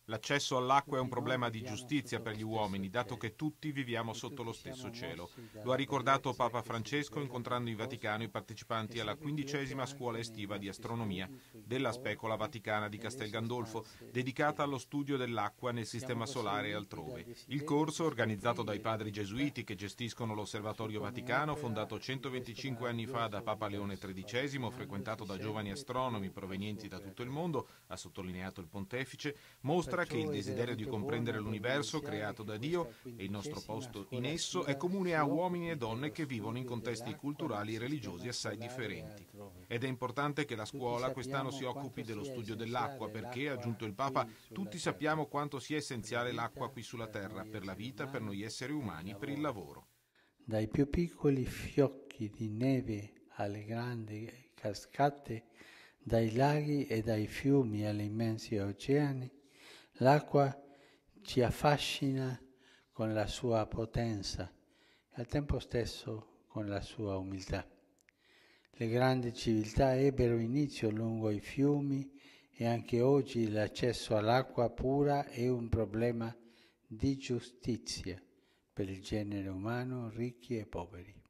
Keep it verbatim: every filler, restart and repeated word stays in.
L'accesso all'acqua è un problema di giustizia per gli uomini, dato che tutti viviamo sotto lo stesso cielo. Lo ha ricordato Papa Francesco incontrando in Vaticano i partecipanti alla quindicesima scuola estiva di astronomia della Specola Vaticana di Castel Gandolfo, dedicata allo studio dell'acqua nel sistema solare e altrove. Il corso, organizzato dai padri gesuiti che gestiscono l'Osservatorio Vaticano, fondato centoventicinque anni fa da Papa Leone tredicesimo, frequentato da giovani astronomi provenienti da tutto il mondo, ha sottolineato il pontefice, mostra che il desiderio di comprendere l'universo creato da Dio e il nostro posto in esso è comune a uomini e donne che vivono in contesti culturali e religiosi assai differenti. Ed è importante che la scuola quest'anno si occupi dello studio dell'acqua perché, ha aggiunto il Papa, tutti sappiamo quanto sia essenziale l'acqua qui sulla terra, per la vita, per noi esseri umani, per il lavoro. Dai più piccoli fiocchi di neve alle grandi cascate, dai laghi e dai fiumi agli immensi oceani, l'acqua ci affascina con la sua potenza e al tempo stesso con la sua umiltà. Le grandi civiltà ebbero inizio lungo i fiumi e anche oggi l'accesso all'acqua pura è un problema di giustizia per il genere umano, ricchi e poveri.